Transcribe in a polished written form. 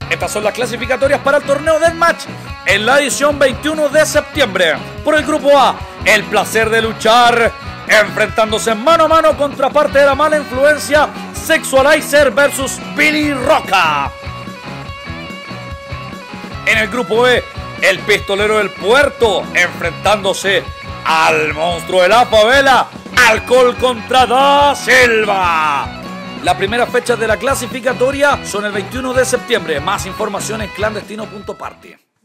Estas son las clasificatorias para el torneo Deathmatch en la edición 21 de septiembre. Por el grupo A, El Placer de Luchar, enfrentándose mano a mano contra parte de la mala influencia, Sexualizer versus Billy Roca. En el grupo B, El Pistolero del Puerto, enfrentándose al monstruo de la favela, Alcohol contra Da Silva. Las primeras fechas de la clasificatoria son el 21 de septiembre. Más información en clandestino.party.